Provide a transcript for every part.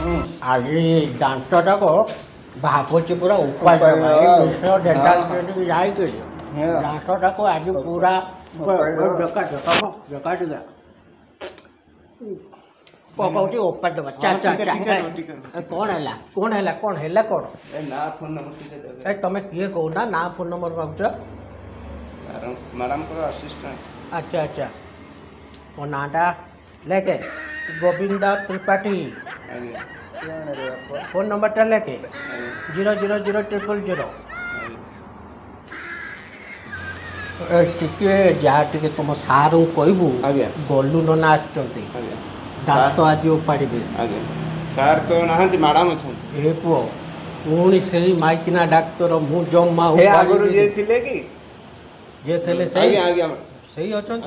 आज दांतटा को भापुची पूरा ऊपर मिश्र डेंटल जाए दांतटा को आज पूरा पकाउची ऊपर दबा चा चा चा कौन है कौन ना फोन नंबर ए तमे किए कहू ना ना फोन नंबर मागुछ मैडम को असिस्टेंट अच्छा अच्छा मो नाटा लेके गोविंदा त्रिपाठी फोन नंबर टा लेके 0000000 टिके जा टिके तुम सारू कहबू गलू नना आछंती दांत आज उपाड़े सार तो नहांती मैडम अच्छा ए पुओ पुणी से माइकिना डाक्तर मु जम्मा आगुरु जे थिले कि ये थेले सही आगे सही अछन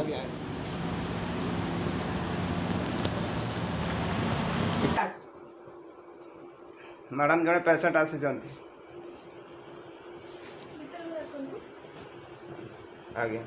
मैडम जड़े पेशेंट आसी जानती आगे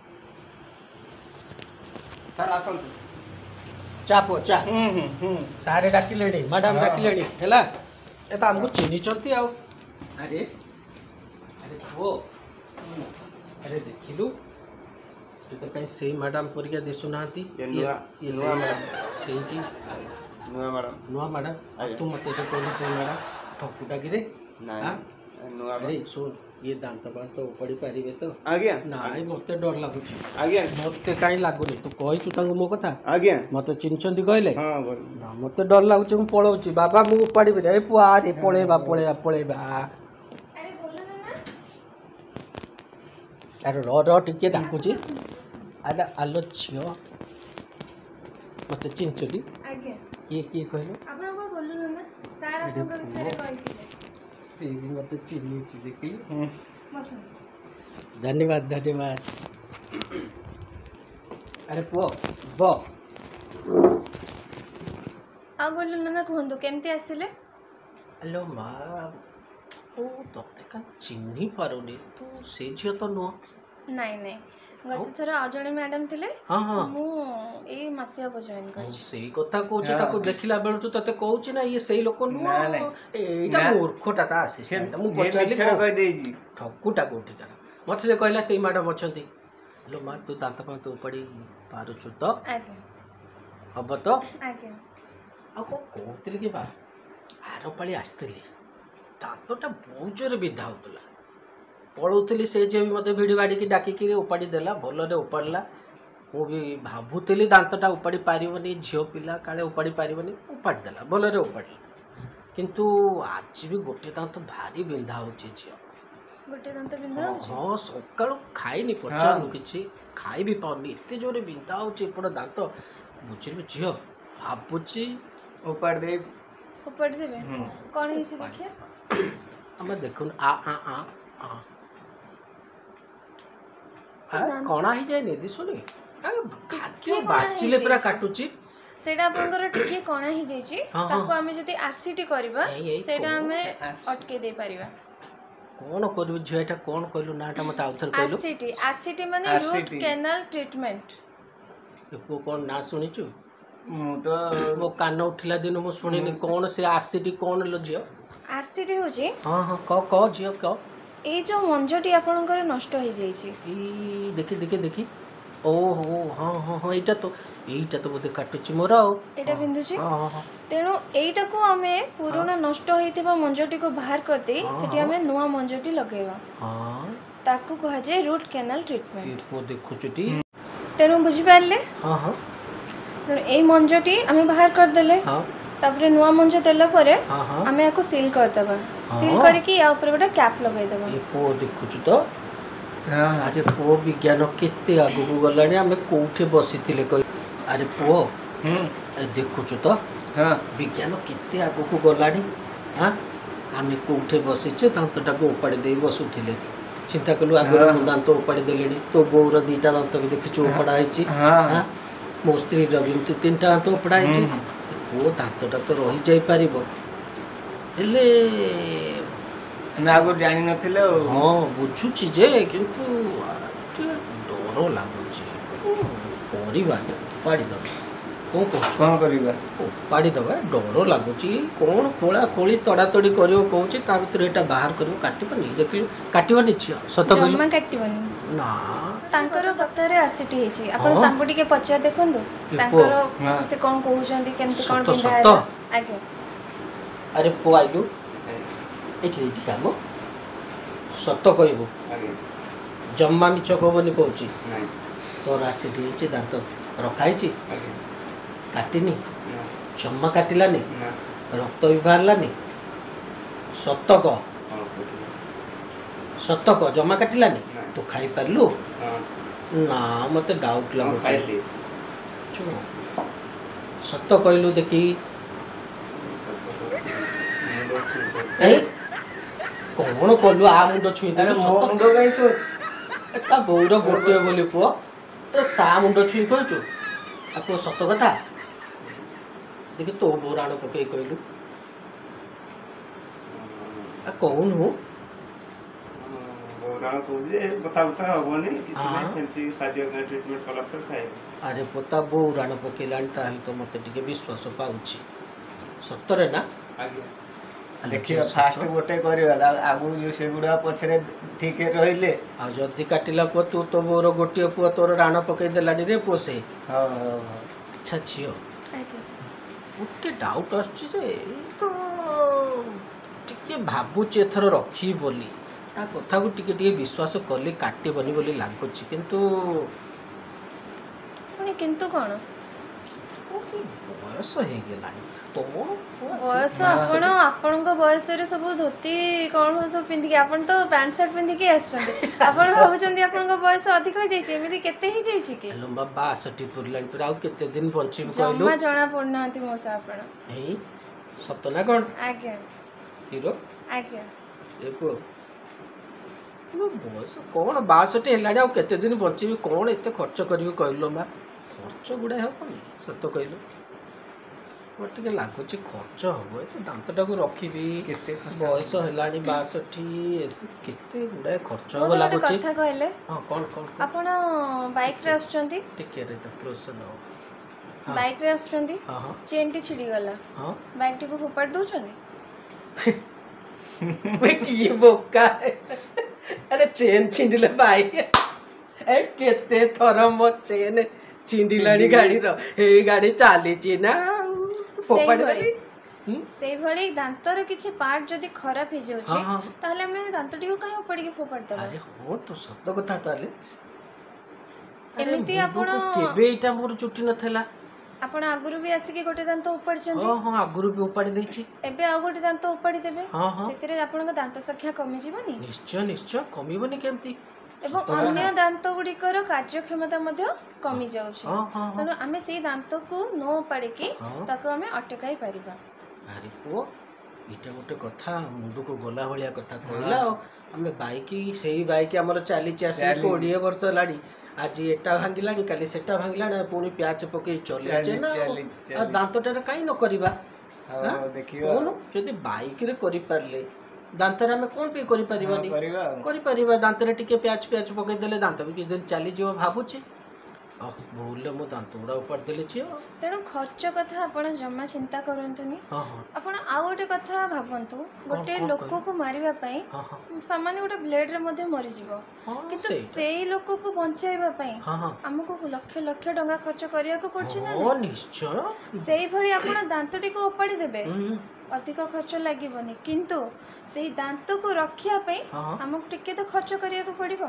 सर आसंतु चापो चा सारे डाकिलेणी मैडम डाकिलेणी हैला ए तो हमको चिन्ही चंती आउ अरे अरे वो अरे देखिलु ये तो कहीं सही मैडम परिका दिसु नांती ये नुआ मैडम सही की नुआ मैडम तू मते से कोनी सही मैडम ठकुटा गिरे ना नुआ अरे सुन ये दांत बांत उपड़ी पारिबे तो आज्ञा नाई मते डर लागुची आज्ञा मते काई लागुनी तू कहिचु तांगु मो कथा आज्ञा मते चिन्हचंती कहले हां ना मते डर लागुची मु पळौची बाबा मु उपाड़ीबे ए पुआ रे पळेबा अरे रो टिके डाकुची अरे आलो छियो मते चिन्हचली आज्ञा किए कहले आपण को बोलु ना सार आपन को विषय कहिथिले से भी मते चिन्हची देखि मसन धन्यवाद अरे पुओ बो आ बोलु ना कहंतु केमती आसिले हेलो मा ओ तते का चिन्ही पारुनी तू से झियो तो नो नहीं नहीं गत थर आ जणे मैडम थिले हां हां मु ए मासिया बजॉइन कर सेही कथा कहूछ ताको देखिला बेल तू तते कहूछ ना ये सही लोक नो एटा मूर्खटा ता असिस्टेंट मु बचाइली कह देजी ठकुटा कोठी कर मते से कहला सही मैडम अछंती हेलो मा तू दांत पांत उपड़ी पारुछु तो आज्ञा हब तो आज्ञा आ को कहतिल के बा आरो पाली आस्तिली दांतटा बहुत जोर बिधा होतला पळौतली से जे मते भिडी बाडी की डाकी की उपाड़ी देला भलो रे उपाड़ला मु भी भाबुतली दांतटा उपाड़ी पारिबनी झियो पिला काले उपाड़ी पारिबनी उपाड़ी देला भलो रे उपाड़ला किंतु आज भी गोटे दांत भारी बिंधा होची झियो गोटे दांत बिंधा होची हां सकाळ खाइनी पचानु किछि खाइ भी पाउनी एते जोरे बिंधा होची पड़ दांत बुझिलु झियो भाबुची उपाड़ी देबे कोन हिसी देखिए हम देखुन आ कणा ही जाए नहीं दिसुनी खाद्य बाचिले पूरा काटुची सेटा आपनकर टिके कोना ही जाईची ताको हमें जति आरसीटी करबा सेटा हमें अटके दे परिबा कोन करबी झेटा कोन कहलु नाटा मत आउथर कहलु आरसीटी माने रूट कैनाल ट्रीटमेंट को कोन ना सुनिचु मु तो मो कान उठिला दिन मु सुनिनी कोन से आरसीटी कोन लो जियो आरसीटी हो जी हां हां क जियो क ए जो मंजटी आपनकर नष्ट हो जाईची ई देखि ओहो हाँ एटा तो बोधे काटुची मोर एटा बिंदुची तेणु एटा को हमें पुराना नष्ट होइतिबा मंजटी को बाहर करते सेठी हमें नुवा मंजटी लगेबा ताकू कहा जाय रूट कैनाल ट्रीटमेंट को देखुचुटी तेणु बुझी पारले तेणु ए मंजटी हमें बाहर कर देले तापरे नुवा मंज देला परे हमें याको सील कर देबा सील करके या ऊपर बेटा कैप लगाई देबा ए को देखुचु तो अरे पुओ विज्ञान केते आगु को गलानी हमें कोठे बसिथिले कहि अरे पुओ देखुचु तो विज्ञान केते आगु को गलानी हां हमें कोठे बसिचे दांतटा को उपाड़ी दे बसुथिले चिंता कलु आगर दांत उपाड़ी देलेनी तो बोर दीटा दांत भी देखिछु उपाड़ा हिची हां मो स्त्री रवि तीनटा दांत उपाड़ा हिची वो दांतटा तो रही जाई परिबो हेले मैं आगु जानि नथिले हां बुझुची जे किंतु डर लागुची परिबा पाड़ी दो कौन करिबा उपाड़ी दबा डर लगुच कौन खोला खोली तड़ातड़ी कर कौच ता भीतर एटा बाहर कर काटबनी देख काटबनी झील सत जम्मा काटबनी ना तांकर सप्ताहरे आसीटी हेची आपण तांको टिके पचा देखंदो तांकर से कोन कहउछंती केमति कोन पिंधा है आगे अरे पो आइलु एठी काम सत कहबो जम्मा मिछ कहबनी कहूची तोर आसीटी हेची दांत रखाई काटिनी जम्मा काटिलानी रक्त भी बाहरलानी सतक जमा काटिलानी तू खाई पारलु ना मते डाउट लगुच सत कहलु देखी कौन कलु आ मुंड छुई ता बौर गोटे बोली पुओ ता मुंड छुई कहचु आ को सत कथा देखि तो बोराण पकई कहलु आ कौन हो बोराण को जे बता होबनी किछि नै सेंती खाद्य ट्रीटमेंट कला पर खाए अरे पोता बोराण पकेलानी ताल तो मते टिके विश्वास पाउची सत्तरे ना आगे देखिए फास्ट गोटे करिवाला आगु जो सेगुडा पछरे ठीक रहिले आ जदी काटिला पो तू तो बोर गोटिए पो तोर राण पकई देलानी रे पोसे हां अच्छा छियो आगे गोटे डाउट आछी जे तो टिके भाबुची एथर रखी बोली ता कथा को टिके टिके विश्वास करली काटे बनी बोली लागुची किंतु किंतु कोन बयस हो गेलानी तो बयस आपण बयस रे सब धोती कौन सब पिंधि के आपण तो पैंट शर्ट पिंधि के आछंती आपण भाबुचंदी आपण बयस अधिक हो जाई एमिति केते ही जाई कि लंबा 62 पुरलानी पर आउ केते दिन बंची कहलु जम्मा जणा पड़नांती मोसा आपण एही सतना कोन आगे हीरो आगे एको बयस कौन 62 हेलानी आउ केते दिन बंची कौन एते खर्च करबी कहलु मा खर्च गुडा हेबनी सत कहलु मोटे लगुच खर्च हम ये दांतटा को रखी बयस है 62 केते गुड़ाए खर्च हम लगुच हाँ कौन कौन आपण बाइक रे आछंती टिके रे तो क्लोज न बाइक रे आछंती हां हां चेन टी छिड़ी गला हां बाइक टी को फोपाड़ दोछंती मैं की बोका अरे चेन छिंडिले बाइक ए केते थर मो चेन छिंडिलानी गाड़ी रो ए गाड़ी चाली ची ना फोपाड़ी देली सेई भली दांतर किछि पार्ट जदी खराब हे जाउछि ताहले हम दांतटी को काहे उपाड़ी के फोपाड़ दबा अरे हो तो सत्य कथा ताले एमिति आपण केबे इटा मोर चुटी नथला आपण आगुरु भी आसी के गोटे दांत उपाड़ चंदी हां हां आगुरु भी उपाड़ी दैछि एबे आ गोटे दांत उपाड़ी देबे हां हां सेतिरे आपण को दांत संख्या कमी जीवनी निश्चय निश्चय कमीबनी केमती एवं अन्य दांत गुड़िकर कार्यक्षमता कमी जाउछि तनु आमे सेई दांत को नो पाड़ी के ताको आमे अटकाई परिबा अरे पो इटा गोटे कथा मुंड को गोला भलिया कथा कहला आमे बाइक सेई बाइक हमर चाली चासी 20 वर्ष लाडी आज एटा भांगिलानी काली सेटा भांगिलानी पुनी प्याच पके चले जे ना आ दांतटा काई न करिबा देखियो जदी बाइक रे करि परले दांतर आम कौन पे करी दांतर टिके प्याच प्याच पकई देले दांत भी किछ दिन चली जीव भाबुची भूल मो दांत गुड़ा उपाड़ देले छी तेणु खर्च कथा आपण जम्मा चिंता करंतुनी आपण आ गोटे कथा भाबंतु गोटे लोक को मारिबा पई सामान्य गोटे ब्लेड रे मध्ये मरि जीवो किंतु सेई लोक को बंचाइबा पई हमको लक्ष लक्ष टंका खर्च करिया को पड़छि ना निश्चय सेई भली आपण दांतटी को उपाड़ी देबे अधिक खर्च लागिबनी किंतु सेई दांत को रखिया पई हमको टिके तो खर्च करिया को पड़िबो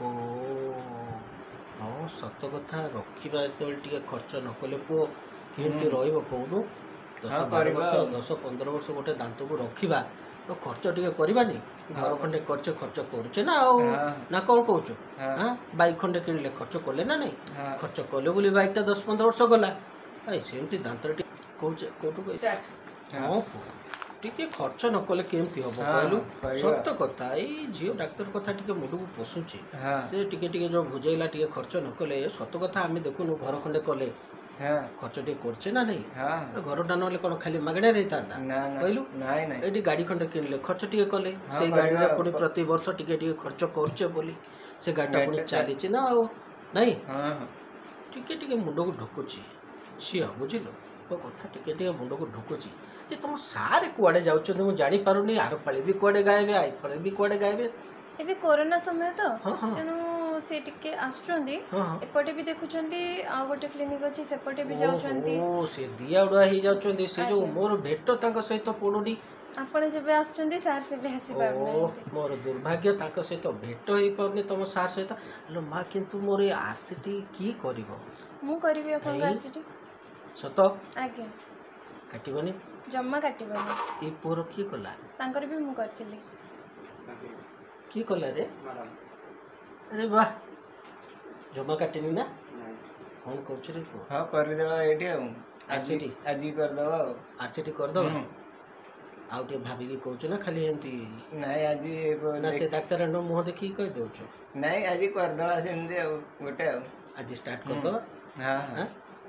हाँ सत कथा रखा जो खर्च न कले पु केमती रोनु 10-15 वर्ष गोटे दांत को रखा तो खर्च टे करवानी घर खंडे खर्च करुचे ना ना कौन कौच बैक खंडे किणले खर्च कले ना नहीं खर्च कले बोली बैकटा 10-15 वर्ष गला सेमती दांत कौटू हाँ टिके खर्च न कले केमती हम कहलु सत्य कथा झील डाक्तर कथा टिके मुंड को पशुची टिके टिके जो बुझेला टिके खर्च न कले सत कथा आम देखुनु घर खंडे कले खर्च टे करछे ना नहीं घरटा नले कोन खाली मागणा रहता कहलु एडी गाड़ी खंडे किनले खर्च टिके कले से गाड़ी रे पुनी प्रति वर्ष टिके टिके खर्च करछे बोली से गाड़ीटा पुनी चलीची ना नहीं टिके टिके मुंड को ढुकुची ଝିଅ ବୁଝିଲୁ ତୋ କଥା ଟିକେ ଟିକେ ମୁଣ୍ଡକୁ ଢୁକୁଛି ଯେ ତୁମ ସାର୍ କୁଆଡ଼େ ଯାଉଛନ୍ତି ମୁଁ ଜାଣିପାରୁନି। ଆର ପାଳି ବି କୁଆଡ଼େ ଗାଏବେ ଆଇ ପାଳି ବି କୁଆଡ଼େ ଗାଏବେ। ଏବେ କୋରୋନା ସମୟ ତ ତେଣୁ ସେ ଟିକେ ଆସୁଛନ୍ତି ଏପଟେ ବି ଦେଖୁଛନ୍ତି ଆଉ ଗୋଟେ କ୍ଲିନିକ୍ ଅଛି ସେପଟେ ବି ଯାଉଛନ୍ତି। ସେ ଦିଆଡୁଆ ହେଇଯାଉଛନ୍ତି। ସେ ଯୋଉ ମୋର ଭେଟ ତାଙ୍କ ସହିତ ପଡୁନି। ଆପଣ ଯେବେ ଆସୁଛନ୍ତି ସାର୍ ସେବେ ଆସିପାରୁନାହାନ୍ତି। ମୋର ଦୁର୍ଭାଗ୍ୟ ତାଙ୍କ ସହିତ ଭେଟ ହେଇପାରୁନି ତମ ସାର୍ ସହିତ। ହେଲୋ ମା କିନ୍ତୁ ମୋର ଏ ଆର୍ସିଟି କିଏ କରିବ? ମୁଁ କରିବି ଆପଣଙ୍କ ଆର୍ସିଟି। ସତ? ଆଜ୍ଞା। କାଟିବନି? ଜମା କାଟିବନି। ଏ ପୁଅର କିଏ କଲା? ତାଙ୍କର ବି ମୁଁ କରିଥିଲି। କିଏ କଲା ରେ? ଆରେ ବାଃ ଜମା କାଟିନି ନା? କ'ଣ କହୁଛୁ ରେ ପୁଅ? ହଁ କରିଦେବା ଏଇଠି ଆଉ ଆର୍ସିଟି ଆଜି କରିଦେବା ଆଉ ଆର୍ସିଟି କରିଦେବା। ଆଉ ଟିକେ ଭାବିକି କହୁଛୁ ନା ଖାଲି ଏମିତି? ନାଇଁ ଆଜି ନା ସେ ଡାକ୍ତରଙ୍କ ମୁହଁ ଦେଖିକି କହିଦେଉଛୁ? ନାଇଁ ଆଜି କରିଦେବା ସେମିତି ଆଉ ଗୋଟେ ଆଉ ଆଜି ଷ୍ଟାର୍ଟ କରିଦେବା। ହଁ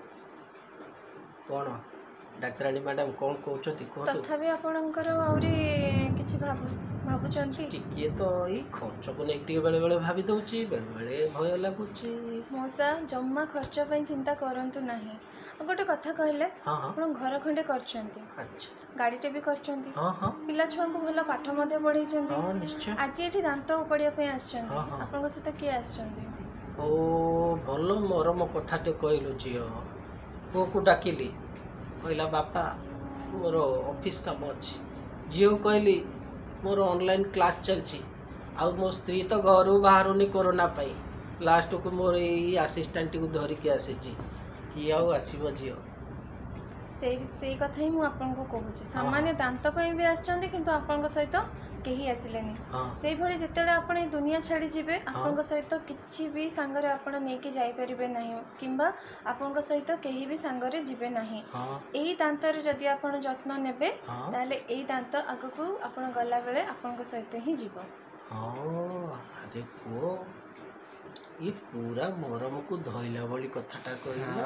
କ'ଣ ଡାକ୍ତରାଣୀ ମ୍ୟାଡ଼ାମ୍ କ'ଣ କହୁଛନ୍ତି କୁହନ୍ତୁ? ତଥାପି ଆପଣଙ୍କର ଆହୁରି କିଛି ଭାବୁଛନ୍ତି? ଟିକିଏ ତ ଏଇ ଖର୍ଚ୍ଚକୁ ନେଇକି ଟିକେ ବେଳେବେଳେ ଭାବି ଦେଉଛି, ବେଳେବେଳେ ଭୟ ଲାଗୁଛି। ମଉସା ଜମା ଖର୍ଚ୍ଚ ପାଇଁ ଚିନ୍ତା କରନ୍ତୁ ନାହିଁ। ଆଉ ଗୋଟେ କଥା କହିଲେ ଆପଣ ଘର ଖଣ୍ଡେ କରିଛନ୍ତି, ଗାଡ଼ିଟେ ବି କରିଛନ୍ତି, ପିଲା ଛୁଆଙ୍କୁ ଭଲ ପାଠ ମଧ୍ୟ ପଢ଼େଇଛନ୍ତି। ଆଜି ଏଠି ଦାନ୍ତ ଉପାଡ଼ିବା ପାଇଁ ଆସିଛନ୍ତି। ଆପଣଙ୍କ ସହିତ କିଏ ଆସିଛନ୍ତି? ଓ ଭଲ ମରମ କଥାଟେ କହିଲୁ ଝିଅ। ପୁଅକୁ ଡାକିଲି କହିଲା ବାପା ମୋର ଅଫିସ୍ କାମ ଅଛି। ଝିଅକୁ କହିଲି ମୋର ଅନଲାଇନ୍ କ୍ଲାସ୍ ଚାଲିଛି। ଆଉ ମୋ ସ୍ତ୍ରୀ ତ ଘରୁ ବାହାରୁନି କୋରୋନା ପାଇଁ। ଲାଷ୍ଟକୁ ମୋର ଏଇ ଆସିଷ୍ଟାଣ୍ଟଟିକୁ ଧରିକି ଆସିଛି। କିଏ ଆଉ ଆସିବ ଝିଅ? ସେଇ କଥା ହିଁ ମୁଁ ଆପଣଙ୍କୁ କହୁଛି। ସାମାନ୍ୟ ଦାନ୍ତ ପାଇଁ ବି ଆସିଛନ୍ତି କିନ୍ତୁ ଆପଣଙ୍କ ସହିତ କେହି ଆସିଲେନି। ସେଇଭଳି ଯେତେବେଳେ ଆପଣ ଏ ଦୁନିଆ ଛାଡ଼ି ଯିବେ ଆପଣଙ୍କ ସହିତ କିଛି ବି ସାଙ୍ଗରେ ଆପଣ ନେଇକି ଯାଇପାରିବେ ନାହିଁ କିମ୍ବା ଆପଣଙ୍କ ସହିତ କେହି ବି ସାଙ୍ଗରେ ଯିବେ ନାହିଁ। ଏଇ ଦାନ୍ତର ଯଦି ଆପଣ ଯତ୍ନ ନେବେ ତାହେଲେ ଏଇ ଦାନ୍ତ ଆଗକୁ ଆପଣ ଗଲାବେଳେ ଆପଣଙ୍କ ସହିତ ହିଁ ଯିବ। ଆରେ ପୁଅ ଏ ପୁରା ମରମକୁ ଧଇଲା ଭଳି କଥାଟା କହିଲା।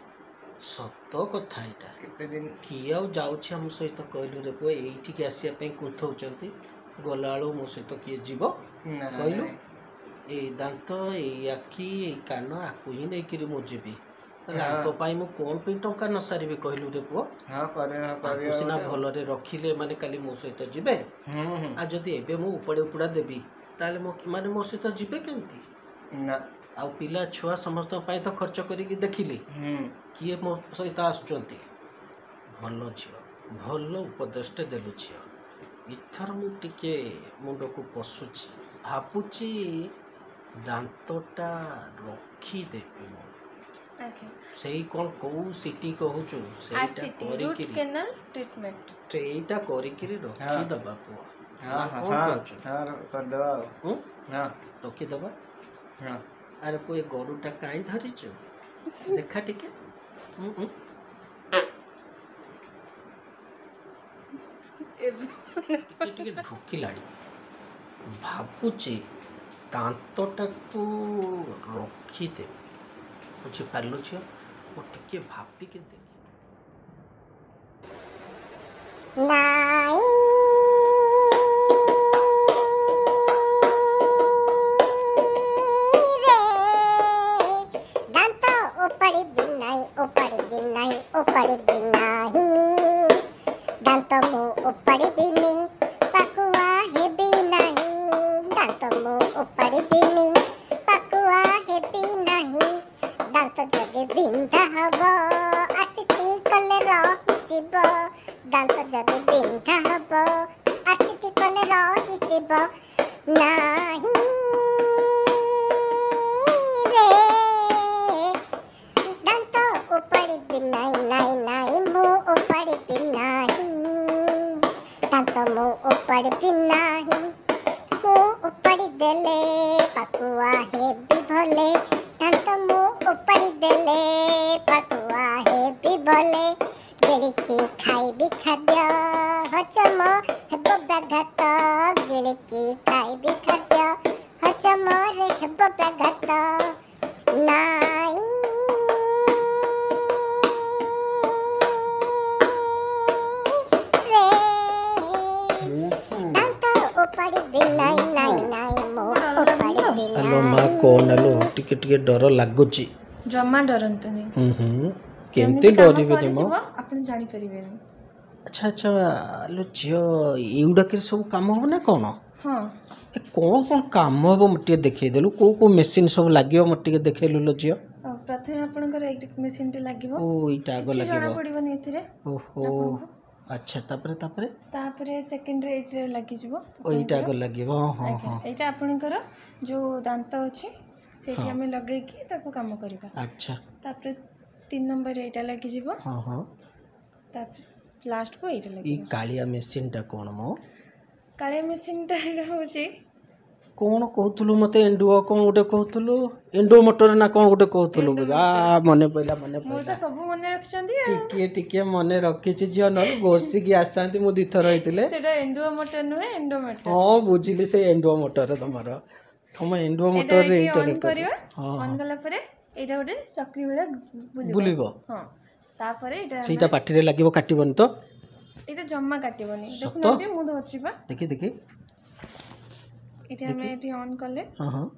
ସତ କଥା ଏଇଟା। କେତେ ଦିନ କିଏ ଆଉ ଯାଉଛି ଆମ ସହିତ କହିଲୁ ରେ ପୁଅ? ଏଇଠିକି ଆସିବା ପାଇଁ କୁନ୍ଥଉଛନ୍ତି। ଗଲାବେଳୁ ମୋ ସହିତ କିଏ ଯିବ କହିଲୁ? ଏଇ ଦାନ୍ତ ଏଇ ଆଖି ଏଇ କାନ ଆକୁ ହିଁ ନେଇକିରି ମୁଁ ଯିବି। ତାହେଲେ ଆଙ୍କ ପାଇଁ ମୁଁ କ'ଣ ପାଇଁ ଟଙ୍କା ନ ସାରିବି କହିଲୁ ରେ ପୁଅ? ଆକୁ ସିନା ଭଲରେ ରଖିଲେ ମାନେ କାଲି ମୋ ସହିତ ଯିବେ। ଆଉ ଯଦି ଏବେ ମୁଁ ଉପାଡ଼ି ଉପଡ଼ା ଦେବି ତାହେଲେ ମାନେ ମୋ ସହିତ ଯିବେ କେମିତି? ନା ଆଉ ପିଲା ଛୁଆ ସମସ୍ତଙ୍କ ପାଇଁ ତ ଖର୍ଚ୍ଚ କରିକି ଦେଖିଲି କିଏ ମୋ ସହିତ ଆସୁଛନ୍ତି। ଭଲ ଝିଅ, ଭଲ ଉପଦେଶଟେ ଦେଲୁ ଝିଅ। ଏଥର ମୁଁ ଟିକେ ମୁଣ୍ଡକୁ ପଶୁଛି। ଭାବୁଛି ଦାନ୍ତଟା ରଖିଦେବି ମୁଁ। ସେଇ କ'ଣ କୋଉ ସିଟି କହୁଛୁ ସେଇଟା କରିକିରି ରଖିଦେବା ପୁଅ। କ'ଣ କହୁଛୁ? ରଖିଦେବା। ଆରେ ପୁଅ ଏ ଗୋଡ଼ଟା କାହିଁ ଧରିଛୁ? ଦେଖା ଟିକେ। ଟିକେ ଢୁକିଲାଣି। ଭାବୁଛି ଦାନ୍ତଟାକୁ ରଖିଦେବି। ବୁଝିପାରିଲୁ ଝିଅ? ମୁଁ ଟିକେ ଭାବିକି ଦେଖି ଟିକେ ଡର ଲାଗୁଛି। ଜମା ଡରନ୍ତୁନି। केमती डरिबेनी मो आपण जानि परिबेनी। अच्छा अच्छा लो झियो एउडा के सब काम हो ना कोन? हां ए कोन कोन काम हो मटे देखै देलु को मेसिन सब लागियो मटे देखैलु लो झियो। प्रथमे आपनकर इलेक्ट्रिक मेसिन टे लागिबो। ओ इटा आगो लागिबो जाना पड़िबोनी एथिरे। ओहो अच्छा तापरे सेकंड रे इटे लागि जिवो। ओ इटा आगो लागिबो। हां हां एटा आपनकर जो दांत अछि सेठी हमें लगे कि ताको काम करबा। अच्छा तापरे 3 नंबर रे इटा लागि जिवो। हां हां ताप लास्ट को इटा लागि। ई कालिया मेसिन टा कोन मो? कालिया मेसिन टा होची कोन कहतुलु मते एंडुओ कोन गोटे कहतुलु एंडो मोटर ना कोन गोटे कहतुलु आ मने पइला मोसा सब मने रखचंदी टिके मने रखी छि जियो न गोसी की आस्तांती मु दिथर रहितले सेटा एंडुओ मोटर नुहे एंडो मोटर। हां बुझिली से एंडो मोटर तमरो तुम एंडो मोटर रे ऑन करियो ऑन गला परे एटा गोटे चक्री बेले बुलिबो। हां तापरे एटा सेटा पाटी रे लागिबो काटिबन तो एटा जम्मा काटिबोनी देखु नते मु धरछि बा देखि एटा हम एटी ऑन करले। हां हां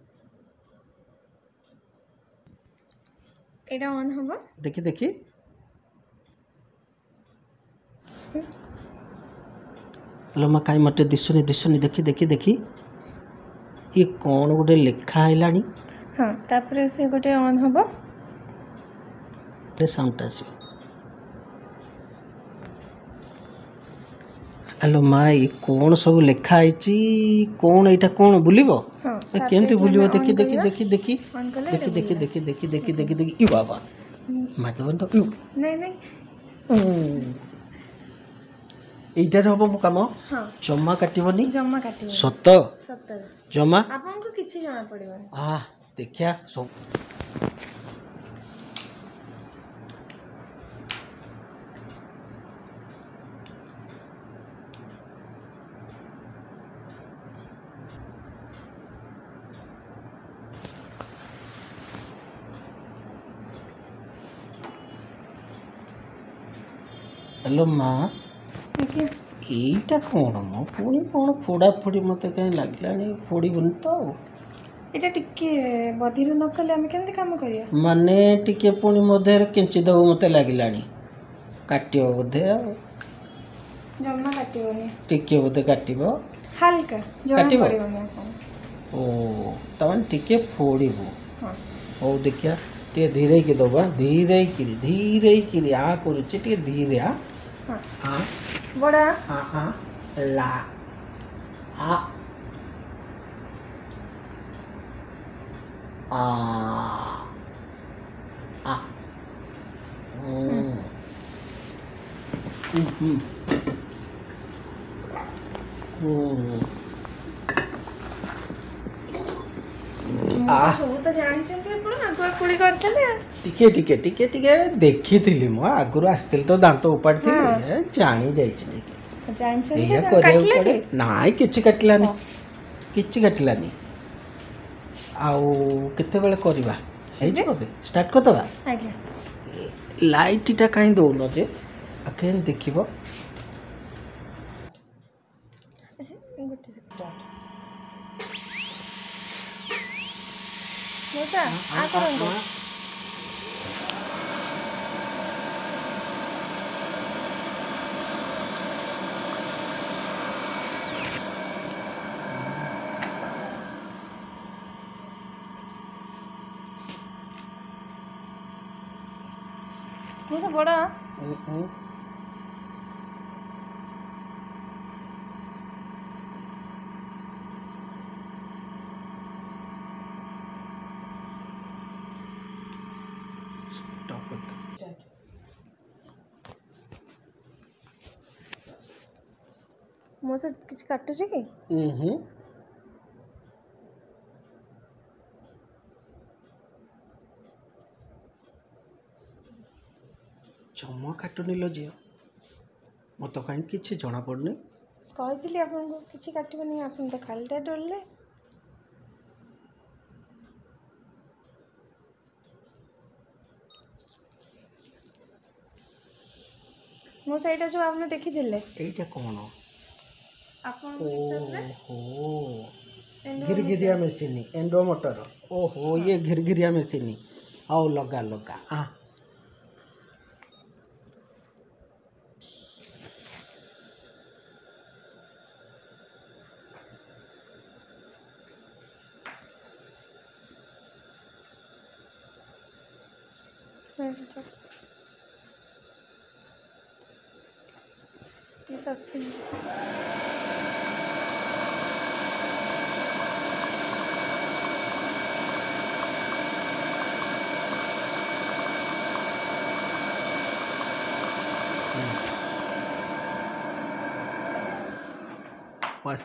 एटा ऑन होबो देखि लो मा काई मते दिसुनी देखि ये कोन गोटे लेखा आइलानी। हां तापरे से गोटे ऑन होबो पे साउंड आसी। हेलो माई कोन सब लेखा आइची कोन एटा कोन बुलिबो? हां केमती बुलिबो देखि ई बाबा माधवन तो नहीं एटा रहबो मु काम। हां जम्मा काटिबोनी सत सत जम्मा आपन को किछि जाना पड़िबो। आ देखिया सब हेलो माँ এইটা কোন মো পুଣି কোন ফোড়া ফোড়ি মতে কাই লাগলানি ফোড়িবনি তো এটা টিকে বধির ন কলে আমি কেমতে কাম করিয়া মানে টিকে পুଣି মধ্যে কেଞ୍ଚି দেব মতে ଲାଗିଲାଣି କାଟିବ ବୋଧେ ଜମା କାଟିବନି ଟିକେ ବୋଧେ କାଟିବ ହାଲକା ଜମା ପଡ଼ିବନି ଆପଣ ଓ ତମାନେ ଟିକେ ଫୋଡ଼ିବୁ ହଁ ହଉ ଦେଖିଆ ଟିକେ ଧୀରେ କି ଦବା ଧୀରେ କିରି आ କରୁଛି ଟିକେ ଧୀରେ आ हाँ बड़ा हाँ हाँ ला आ आ आ ଟିକେ ଦେଖିଥିଲି ମୁଁ ଆଗରୁ ଆସିଥିଲି ତ ଦାନ୍ତ ଉପାଡ଼ିଥିଲି ଜାଣି ଯାଇଛି ଟିକେ ଏଇଆ କରିବାକୁ ପଡ଼େ ନାଇଁ କିଛି କାଟିଲାନି ଆଉ କେତେବେଳେ କରିବା ହେଇଯିବ ଏବେ ଷ୍ଟାର୍ଟ କରିଦେବା ଆଜ୍ଞା ଲାଇଟ୍ଟା କାହିଁ ଦେଉନ ଯେ କେମିତି ଦେଖିବ बड़ा मो से किछ काटु छी कि जमा काटुनी लो झियो मत कहीं किसी जना पड़नी कही आपको किसी काटबनी आप तो खालीटा डरले मो साइड जो आपने देखी दिले एटा कोन आपन ओहो घिरघिरिया मशीन एंडो मोटर ओहो ये घिरघिरिया मशीन आओ लगा आ बस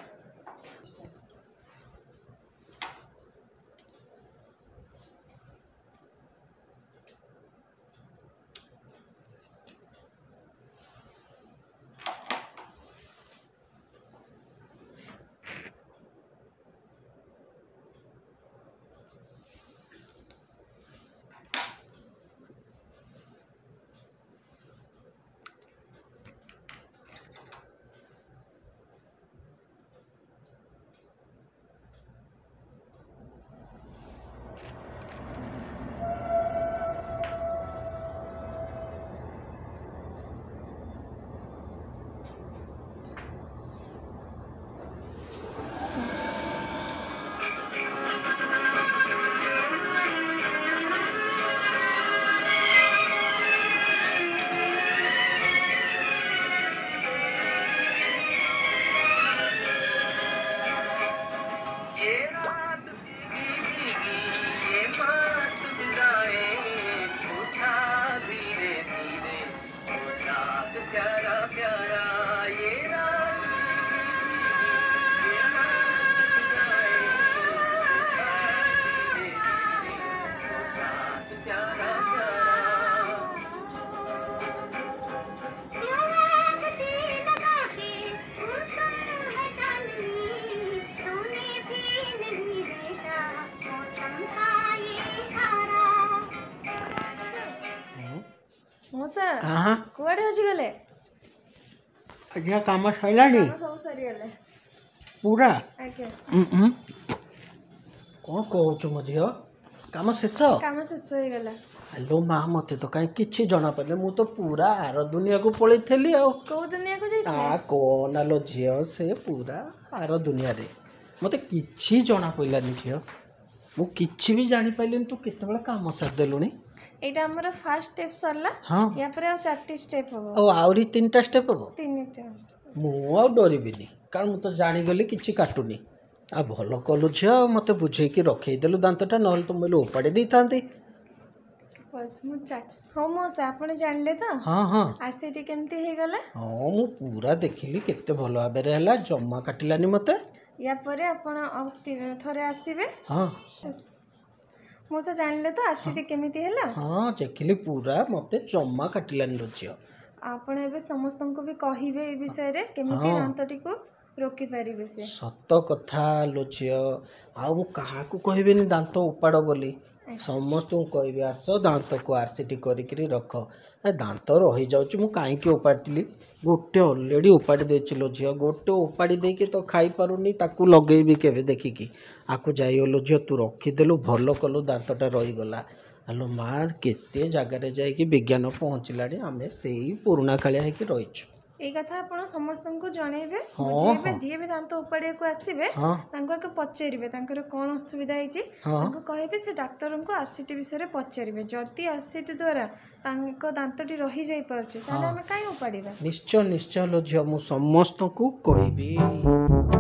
मौसा हाँ कुआडे हजी गले अज्ञा काम सैलानी सब सरी गले पूरा आज्ञा कौन कहूँ मो झील काम शेष काम शेष हो गला हेलो माँ मत तो कहीं किसी जना पारे मु तो पूरा आर दुनिया को पलि थी आ को दुनिया को जाई कौन लो झील से पूरा आर दुनिया रे मत कि जना पड़ानी झील मुझे भी जानी पाइलिनी तू केत काम सारिदेलुनी एटा हमर फर्स्ट स्टेप सरला हाँ या पर आ चारटी स्टेप हो ओ आउरी तीनटा स्टेप हो तीनटा मु आ डरबिनी कारण मु तो जानी गली किछि काटुनी आ भल कलु झिया मते बुझेकी रखैदेलु दांतटा नहले तो मुझे उपाड़ी दी थांती मु चाट हो मौसा आपण जानले तो हाँ हाँ आरसीटी केमती हे गला हाँ मु पूरा देखिली केते भल भाबरे हला जम्मा काटिलानी मते या परे आपण आ थरे आसीबे हाँ मौसा जानले तो आरसीटी केमिति हेला हाँ देखिली पूरा मते जम्मा काटिलानी झिया आपण एबे समस्त को भी कहिबे ए विषय रे केमिति दांतटी को रोकी पारिबे से सत कथा लो झिया आ मु काहा को कहबेनी दांत उपाड़ बोली समस्त को कहबे आस दांत को आरसीटी करिकरी रख दांत रही जाउची मु काहे के उपाड़िली गोटे ऑलरेडी उपाड़ी देचिलो झिया गोटे उपाड़ी देके तो खाई पारुनी ताकू लगेबी केबे देखिकी आकु जाइलो झिया तू रखिदेलु भल कलु दांतटा रही गला हेलो माँ केते जगार जाइकी विज्ञान पहुँचलानी आमे सेई पुराना कालिया हेकी रहिछु ए कथा आपण समस्त को जणेबे बुझेबे जे भी दांत उपाड़े को आसीबे तांको के पचेरिबे तांकर कोन असुविधा हिची तांको कहबे से डॉक्टर को आरसीटी विषय रे पचेरिबे जति आरसीटी द्वारा तांको दांतटी रही जाई परचे ताले हमें काई उपाड़ीबा निश्चय निश्चय लो झिया मु समस्त को कहबी।